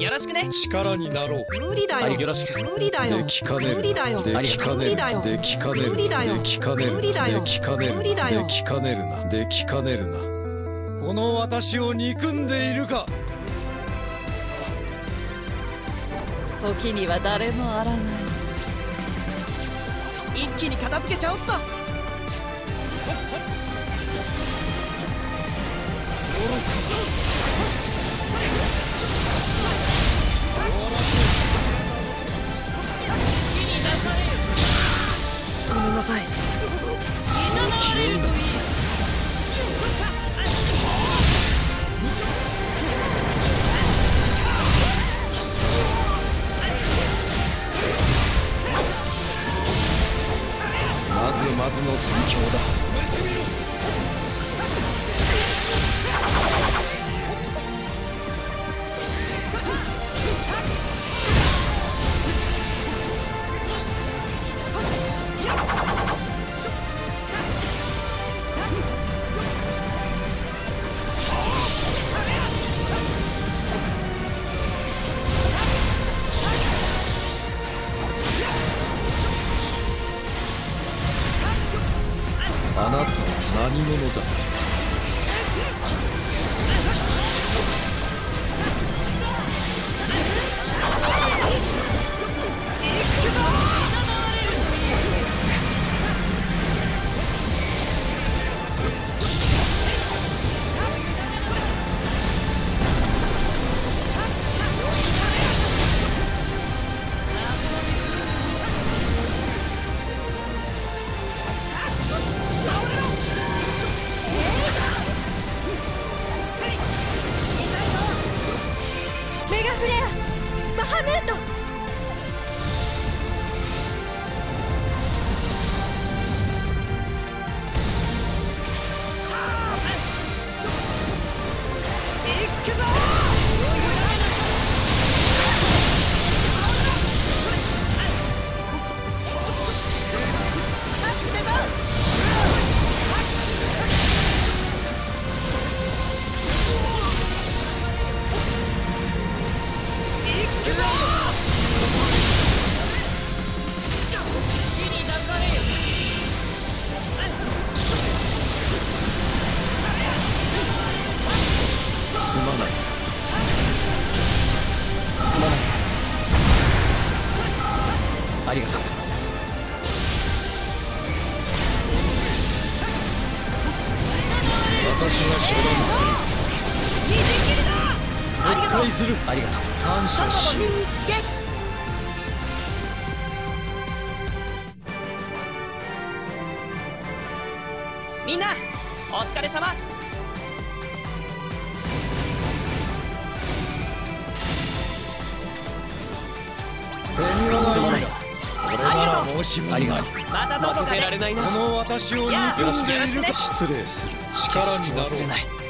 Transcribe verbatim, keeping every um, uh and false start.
よろしくね。 力になろう。 無理だよ。 よろしく。 無理だよ。 できかねる。 無理だよ。 できかねる。できかねる。 無理だよ。 できかねる。 無理だよ。 できかねる。 無理だよ。 できかねるな。できかねるな。この私を憎んでいるか。 時には誰もあらない。 一気に片付けちゃおっと。ごめんなさい。 そう気負うな。まずまずの戦況だ。あなたは何者だ。 メガフレア、バハムート。 行くぞ。 すまない。 すまない。ありがとう。 私が処断する。撤回する。 ありがとう。 感謝しよう。 みんなお疲れ様。 すまない。これなら申し分ない。 またどこかで。 負けられないな。 この私を憎んでいるか。失礼する。力になろう。